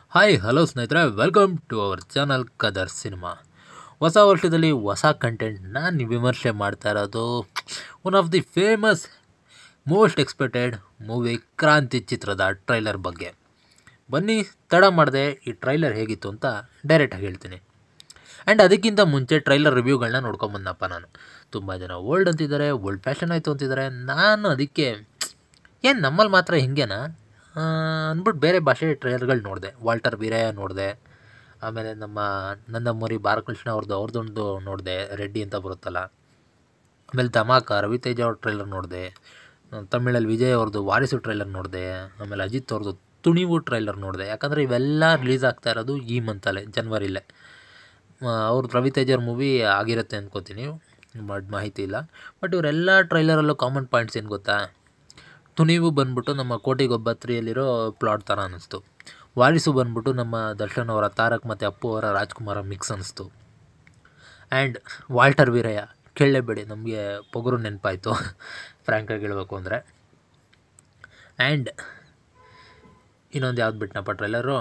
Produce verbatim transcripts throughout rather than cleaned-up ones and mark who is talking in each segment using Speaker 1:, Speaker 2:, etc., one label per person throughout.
Speaker 1: Hi hello ಸ್ನೇಹಿತರೆ, welcome to our channel Kadar cinema. ಹೊಸ ವರ್ಷದಲ್ಲಿ ಹೊಸ ಕಂಟೆಂಟ್ನ ವಿಮರ್ಶೆ ಮಾಡ್ತಾ ಇರೋದು one of the famous most expected movie Kranti ಚಿತ್ರದ ಟ್ರೈಲರ್ ಬಗ್ಗೆ. ಬನ್ನಿ ತಡ ಮಾಡದೆ ಈ ಟ್ರೈಲರ್ ಹೇಗಿತ್ತು ಅಂತ ಡೈರೆಕ್ಟಾಗಿ ಹೇಳ್ತೀನಿ. ಆ್ಯಂಡ್ ಅದಕ್ಕಿಂತ ಮುಂಚೆ ಟ್ರೈಲರ್ ರಿವ್ಯೂಗಳನ್ನ ನೋಡ್ಕೊಂಬಂದಪ್ಪ ನಾನು. ತುಂಬ ಜನ ಓಲ್ಡ್ ಅಂತಿದ್ದಾರೆ, ಓಲ್ಡ್ ಫ್ಯಾಷನ್ ಆಯಿತು ಅಂತಿದ್ದಾರೆ. ನಾನು ಅದಕ್ಕೆ ಏನು ನಮ್ಮಲ್ಲಿ ಮಾತ್ರ ಹಿಂಗೇನಾ ಅಂದ್ಬಿಟ್ಟು ಬೇರೆ ಭಾಷೆ ಟ್ರೈಲರ್ಗಳು ನೋಡಿದೆ. ವಾಲ್ಟರ್ ವೀರಯ್ಯ ನೋಡಿದೆ, ಆಮೇಲೆ ನಮ್ಮ ನಂದಮೂರಿ ಬಾಲಕೃಷ್ಣ ಅವ್ರದ್ದು ಅವ್ರದ್ದೊಂದು ನೋಡಿದೆ, ರೆಡ್ಡಿ ಅಂತ ಬರುತ್ತಲ್ಲ. ಆಮೇಲೆ ಧಮಾಕ ರವಿತೇಜ ಅವ್ರ ಟ್ರೈಲರ್ ನೋಡಿದೆ, ತಮಿಳಲ್ಲಿ ವಿಜಯ್ ಅವ್ರದ್ದು ವಾರಿಸು ಟ್ರೈಲರ್ ನೋಡಿದೆ, ಆಮೇಲೆ ಅಜಿತ್ ಅವ್ರದ್ದು ತುಣಿವು ಟ್ರೈಲರ್ ನೋಡಿದೆ. ಯಾಕಂದರೆ ಇವೆಲ್ಲ ರಿಲೀಸ್ ಆಗ್ತಾ ಇರೋದು ಈ ಮಂತಲ್ಲೇ, ಜನ್ವರಿಲೇ. ಅವ್ರದ್ದು ರವಿತೇಜರ್ ಮೂವಿ ಆಗಿರುತ್ತೆ ಅಂದ್ಕೋತೀನಿ, ಬಟ್ ಮಾಹಿತಿ ಇಲ್ಲ. ಬಟ್ ಇವರೆಲ್ಲ ಟ್ರೈಲರಲ್ಲೂ ಕಾಮನ್ ಪಾಯಿಂಟ್ಸ್ ಏನು ಗೊತ್ತಾ? ತುಣಿವು ಬಂದ್ಬಿಟ್ಟು ನಮ್ಮ ಕೋಟಿಗೊಬ್ಬ ತ್ರೀಯಲ್ಲಿರೋ ಪ್ಲಾಟ್ ಥರ ಅನ್ನಿಸ್ತು. ವಾರಿಸು ಬಂದ್ಬಿಟ್ಟು ನಮ್ಮ ದರ್ಶನ್ ಅವರ ತಾರಕ್ ಮತ್ತು ಅಪ್ಪು ಅವರ ರಾಜ್ಕುಮಾರ ಮಿಕ್ಸ್ ಅನ್ನಿಸ್ತು. ಆ್ಯಂಡ್ ವಾಲ್ಟರ್ ವೀರಯ್ಯ ಕೇಳಲೇಬೇಡಿ, ನಮಗೆ ಪೊಗರು ನೆನಪಾಯಿತು ಫ್ರ್ಯಾಂಕಾಗಿ ಹೇಳಬೇಕು ಅಂದರೆ. ಆ್ಯಂಡ್ ಇನ್ನೊಂದು ಯಾವ್ದು ಬಿಟ್ಟನಪ್ಪ ಟ್ರೈಲರು,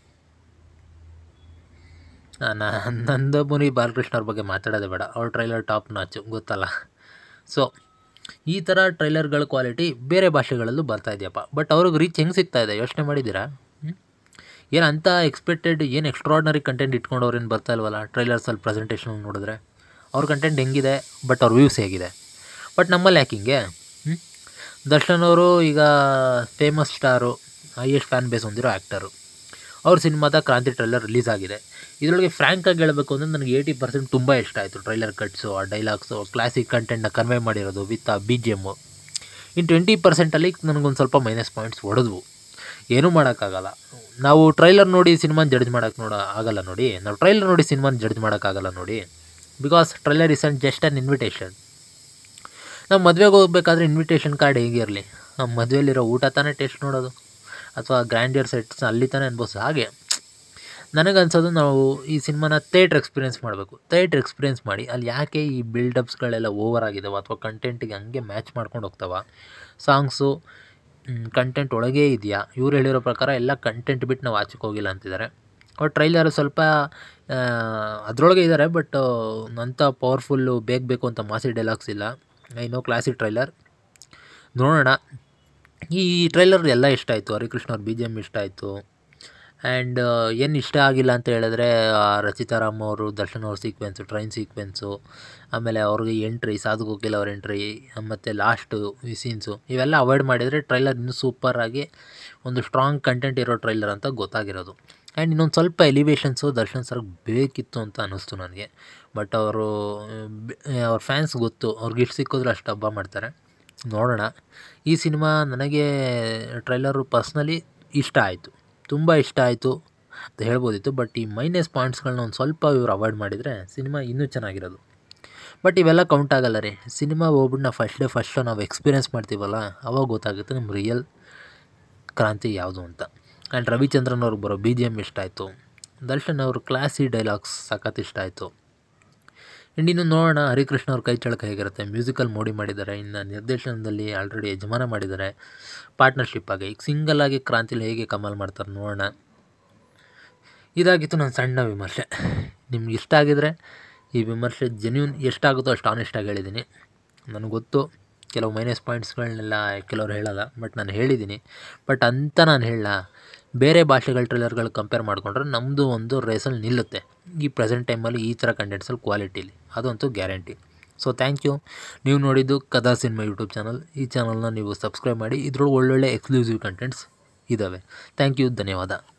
Speaker 1: ನಂದಮೂರಿ ಬಾಲಕೃಷ್ಣ ಅವ್ರ ಬಗ್ಗೆ ಮಾತಾಡೋದೇ ಬೇಡ, ಅವ್ರ ಟ್ರೈಲರ್ ಟಾಪ್ ನಾಚು ಗೊತ್ತಲ್ಲ. ಸೊ ಈ ಥರ ಟ್ರೈಲರ್ಗಳ ಕ್ವಾಲಿಟಿ ಬೇರೆ ಭಾಷೆಗಳಲ್ಲೂ ಬರ್ತಾ ಇದೆಯಪ್ಪ. ಬಟ್ ಅವ್ರಿಗೆ ರೀಚ್ ಹೆಂಗೆ ಸಿಗ್ತಾ ಇದೆ ಯೋಚನೆ ಮಾಡಿದ್ದೀರಾ? ಏನು ಅಂಥ ಎಕ್ಸ್ಪೆಕ್ಟೆಡ್ ಏನು ಎಕ್ಸ್ಟ್ರಾರ್ಡ್ನರಿ ಕಂಟೆಂಟ್ ಇಟ್ಕೊಂಡು ಅವ್ರೇನು ಬರ್ತಾ ಇಲ್ವಲ್ಲ ಟ್ರೈಲರ್ಸಲ್ಲಿ ಪ್ರೆಸೆಂಟೇಷನ್ ನೋಡಿದ್ರೆ. ಅವ್ರ ಕಂಟೆಂಟ್ ಹೆಂಗಿದೆ, ಬಟ್ ಅವ್ರ ವ್ಯೂಸ್ ಹೇಗಿದೆ. ಬಟ್ ನಮ್ಮಲ್ಲಿ ಯಾಕೆ ಹಿಂಗೆ? ದರ್ಶನ್ ಅವರು ಈಗ famous star, highest fan base ಹೊಂದಿರೋ ಆ್ಯಕ್ಟರು. ಅವ್ರ ಸಿನಿಮಾದ ಕ್ರಾಂತಿ ಟ್ರೈಲರ್ ರಿಲೀಸ್ ಆಗಿದೆ. ಇದರೊಳಗೆ ಫ್ರ್ಯಾಂಕಾಗಿ ಹೇಳಬೇಕು ಅಂದರೆ ನನಗೆ ಏಯ್ಟಿ ಪರ್ಸೆಂಟ್ ತುಂಬ ಇಷ್ಟ ಆಯಿತು. ಟ್ರೈಲರ್ ಕಟ್ಸು, ಆ ಡೈಲಾಗ್ಸು, ಕ್ಲಾಸಿಕ್ ಕಂಟೆಂಟ್ನ ಕನ್ವೆ ಮಾಡಿರೋದು ವಿತ್ ಆ ಬಿ ಜಿ ಎಮ್ಮು. ಇನ್ನು ಟ್ವೆಂಟಿ ಪರ್ಸೆಂಟಲ್ಲಿ ನನಗೊಂದು ಸ್ವಲ್ಪ ಮೈನಸ್ ಪಾಯಿಂಟ್ಸ್ ಹೊಡೆದ್ವು. ಏನೂ ಮಾಡೋಕ್ಕಾಗಲ್ಲ. ನಾವು ಟ್ರೈಲರ್ ನೋಡಿ ಸಿನಿಮಾನ ಜಡ್ಜ್ ಮಾಡೋಕ್ಕೆ ನೋಡೋ ಆಗಲ್ಲ ನೋಡಿ. ನಾವು ಟ್ರೈಲರ್ ನೋಡಿ ಸಿನಿಮಾನ ಜಡ್ಜ್ ಮಾಡೋಕ್ಕಾಗಲ್ಲ ನೋಡಿ. Because trailer is an just an invitation. ನಾವು ಮದುವೆಗೆ ಹೋಗ್ಬೇಕಾದ್ರೆ ಇನ್ವಿಟೇಷನ್ ಕಾರ್ಡ್ ಹೇಗಿರಲಿ, ನಮ್ಮ ಮದುವೆಯಲ್ಲಿರೋ ಊಟ ತಾನೇ ಟೇಸ್ಟ್ ನೋಡೋದು, ಅಥವಾ ಗ್ರ್ಯಾಂಡಿಯರ್ ಸೆಟ್ಸ್ ಅಲ್ಲಿ ತಾನೇ ಅನ್ಬೋದು. ಹಾಗೆ ನನಗನ್ಸೋದು ನಾವು ಈ ಸಿನಿಮಾನ ಥಿಯೇಟ್ರ್ ಎಕ್ಸ್ಪೀರಿಯೆನ್ಸ್ ಮಾಡಬೇಕು. ಥಿಯೇಟ್ರ್ ಎಕ್ಸ್ಪೀರಿಯೆನ್ಸ್ ಮಾಡಿ ಅಲ್ಲಿ ಯಾಕೆ ಈ ಬಿಲ್ಡಪ್ಸ್ಗಳೆಲ್ಲ ಓವರ್ ಆಗಿದ್ದಾವೆ, ಅಥವಾ ಕಂಟೆಂಟಿಗೆ ಹಂಗೆ ಮ್ಯಾಚ್ ಮಾಡ್ಕೊಂಡು ಹೋಗ್ತಾವ, ಸಾಂಗ್ಸು ಕಂಟೆಂಟ್ ಒಳಗೇ ಇದೆಯಾ. ಇವ್ರು ಹೇಳಿರೋ ಪ್ರಕಾರ ಎಲ್ಲ ಕಂಟೆಂಟ್ ಬಿಟ್ಟು ನಾವು ಆಚೆಗೆ ಹೋಗಿಲ್ಲ ಅಂತಿದ್ದಾರೆ. ಅವ್ರು ಟ್ರೈಲರು ಸ್ವಲ್ಪ ಅದರೊಳಗೆ ಇದ್ದಾರೆ, ಬಟ್ ಅಂಥ ಪವರ್ಫುಲ್ಲು ಬೇಗ ಬೇಕು ಅಂತ ಮಾಸಿ ಡೈಲಾಗ್ಸ್ ಇಲ್ಲ. ಇನ್ನೂ ಕ್ಲಾಸಿಕ್ ಟ್ರೈಲರ್ ನೋಡೋಣ. ಈ ಟ್ರೈಲರ್ ಎಲ್ಲ ಇಷ್ಟ ಆಯಿತು. ಹರಿಕೃಷ್ಣ ಅವ್ರ ಬಿ ಜಿ ಎಮ್ ಇಷ್ಟ ಆಯಿತು. ಆ್ಯಂಡ್ ಏನು ಇಷ್ಟ ಆಗಿಲ್ಲ ಅಂತ ಹೇಳಿದ್ರೆ ರಚಿತಾರಾಮ್ ಅವರು ದರ್ಶನ್ ಅವ್ರ ಸೀಕ್ವೆನ್ಸು, ಟ್ರೈನ್ ಸೀಕ್ವೆನ್ಸು, ಆಮೇಲೆ ಅವ್ರಿಗೆ ಎಂಟ್ರಿ, ಸಾಧು ಕೋಕಿಲ ಅವ್ರ ಎಂಟ್ರಿ, ಮತ್ತು ಲಾಸ್ಟು ಈ ಸೀನ್ಸು ಇವೆಲ್ಲ ಅವಾಯ್ಡ್ ಮಾಡಿದರೆ ಟ್ರೈಲರ್ ಇನ್ನೂ ಸೂಪರಾಗಿ ಒಂದು ಸ್ಟ್ರಾಂಗ್ ಕಂಟೆಂಟ್ ಇರೋ ಟ್ರೈಲರ್ ಅಂತ ಗೊತ್ತಾಗಿರೋದು. ಆ್ಯಂಡ್ ಇನ್ನೊಂದು ಸ್ವಲ್ಪ ಎಲಿವೇಷನ್ಸು ದರ್ಶನ್ ಸರ್ಗೆ ಬೇಕಿತ್ತು ಅಂತ ಅನ್ನಿಸ್ತು ನನಗೆ. ಬಟ್ ಅವರು ಅವ್ರ ಫ್ಯಾನ್ಸ್ ಗೊತ್ತು, ಅವ್ರಿಗೆ ಇಷ್ಟು ಸಿಕ್ಕಿದ್ರು ಅಷ್ಟು ಹಬ್ಬ ಮಾಡ್ತಾರೆ. ನೋಡೋಣ. ಈ ಸಿನಿಮಾ ನನಗೆ ಟ್ರೈಲರು ಪರ್ಸ್ನಲಿ ಇಷ್ಟ ಆಯಿತು, ತುಂಬ ಇಷ್ಟ ಆಯಿತು ಅಂತ ಹೇಳ್ಬೋದಿತ್ತು. ಬಟ್ ಈ ಮೈನಸ್ ಪಾಯಿಂಟ್ಸ್ಗಳನ್ನ ಒಂದು ಸ್ವಲ್ಪ ಇವ್ರು ಅವಾಯ್ಡ್ ಮಾಡಿದರೆ ಸಿನಿಮಾ ಇನ್ನೂ ಚೆನ್ನಾಗಿರೋದು. ಬಟ್ ಇವೆಲ್ಲ ಕೌಂಟ್ ಆಗಲ್ಲ ರೀ. ಸಿನಿಮಾ ಹೋಗ್ಬಿಟ್ಟು ನಾವು ಫಸ್ಟ್ ಡೇ ಫಸ್ಟ್ ಶೋ ನಾವು ಎಕ್ಸ್ಪೀರಿಯೆನ್ಸ್ ಮಾಡ್ತೀವಲ್ಲ, ಅವಾಗ ಗೊತ್ತಾಗುತ್ತೆ ನಮ್ಮ ರಿಯಲ್ ಕ್ರಾಂತಿ ಯಾವುದು ಅಂತ. ಆ್ಯಂಡ್ ರವಿಚಂದ್ರನ್ ಅವ್ರಿಗೆ ಬರೋ ಬಿ ಜಿ ಎಮ್ ಇಷ್ಟ ಆಯಿತು. ದರ್ಶನ್ ಅವರು ಕ್ಲಾಸಿ ಡೈಲಾಗ್ಸ್ ಸಖತ್ ಇಷ್ಟ ಆಯಿತು. ಆ್ಯಂಡ್ ಇನ್ನು ನೋಡೋಣ ಹರಿಕೃಷ್ಣ ಅವ್ರ ಕೈ ಚಳಕ ಹೇಗಿರುತ್ತೆ. ಮ್ಯೂಸಿಕಲ್ ಮೋಡಿ ಮಾಡಿದ್ದಾರೆ, ಇನ್ನು ನಿರ್ದೇಶನದಲ್ಲಿ ಆಲ್ರೆಡಿ ಯಜಮಾನ ಮಾಡಿದ್ದಾರೆ ಪಾರ್ಟ್ನರ್ಶಿಪ್ ಆಗಿ. ಈಗ ಸಿಂಗಲ್ಲಾಗಿ ಕ್ರಾಂತಿಲಿ ಹೇಗೆ ಕಮಾಲ್ ಮಾಡ್ತಾರೆ ನೋಡೋಣ. ಇದಾಗಿತ್ತು ನನ್ನ ಸಣ್ಣ ವಿಮರ್ಶೆ. ನಿಮ್ಗೆ ಇಷ್ಟ ಆಗಿದರೆ ಈ ವಿಮರ್ಶೆ ಜೆನ್ಯೂನ್ ಎಷ್ಟಾಗುತ್ತೋ ಅಷ್ಟು ಆನೆಸ್ಟಾಗಿ ಹೇಳಿದ್ದೀನಿ. ನನಗೆ ಗೊತ್ತು ಕೆಲವು ಮೈನಸ್ ಪಾಯಿಂಟ್ಸ್ಗಳನ್ನೆಲ್ಲ ಕೆಲವ್ರು ಹೇಳಲ್ಲ, ಬಟ್ ನಾನು ಹೇಳಿದ್ದೀನಿ. ಬಟ್ ಅಂತ ನಾನು ಹೇಳಲ್ಲ, ಬೇರೆ ಭಾಷೆಗಳ ಟ್ರೈಲರ್ಗಳು ಕಂಪೇರ್ ಮಾಡಿಕೊಂಡ್ರೆ ನಮ್ಮದು ಒಂದು ರೇಸಲ್ಲಿ ನಿಲ್ಲುತ್ತೆ ಈ ಪ್ರೆಸೆಂಟ್ ಟೈಮಲ್ಲಿ ಈ ಥರ ಕಂಟೆಂಟ್ಸಲ್ಲಿ ಕ್ವಾಲಿಟಿಲಿ, ಅದಂತೂ ಗ್ಯಾರಂಟಿ. So thank you. ನೀವು ನೋಡಿದ್ದು ಕದಾ ಸಿನಿಮಾ ಯೂಟ್ಯೂಬ್ ಚಾನಲ್. ಈ ಚಾನಲ್ನ ನೀವು ಸಬ್ಸ್ಕ್ರೈಬ್ ಮಾಡಿ, ಇದ್ರೊಳಗೆ ಒಳ್ಳೊಳ್ಳೆ ಎಕ್ಸ್ಕ್ಲೂಸಿವ್ ಕಂಟೆಂಟ್ಸ್ ಇದ್ದಾವೆ. ಥ್ಯಾಂಕ್ ಯು, ಧನ್ಯವಾದ.